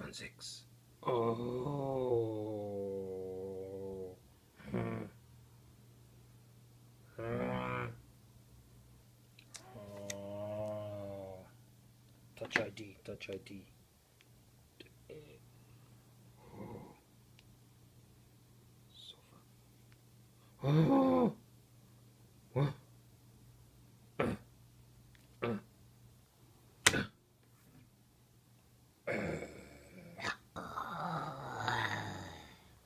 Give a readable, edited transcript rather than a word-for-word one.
616. Oh. Hmm. Oh. Touch ID, touch ID. Oh. What?